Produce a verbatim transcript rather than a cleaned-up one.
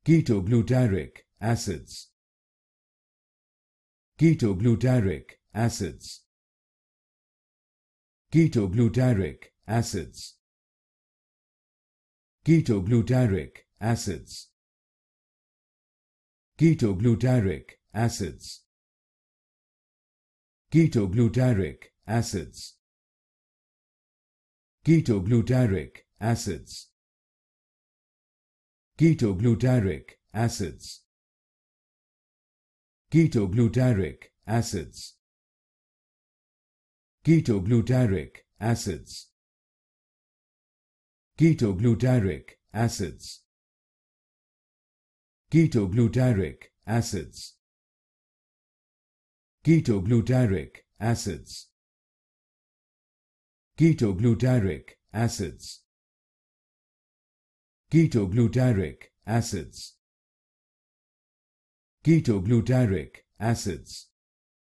Ketoglutaric acids. Ketoglutaric acids. Ketoglutaric acids. Ketoglutaric acids. Ketoglutaric acids. Ketoglutaric acids. Ketoglutaric acids. Ketoglutaric acids. Ketoglutaric acids. Ketoglutaric acids. Ketoglutaric acids. Ketoglutaric acids. Ketoglutaric acids. Ketoglutaric acids. Ketoglutaric acids. Ketoglutaric acids.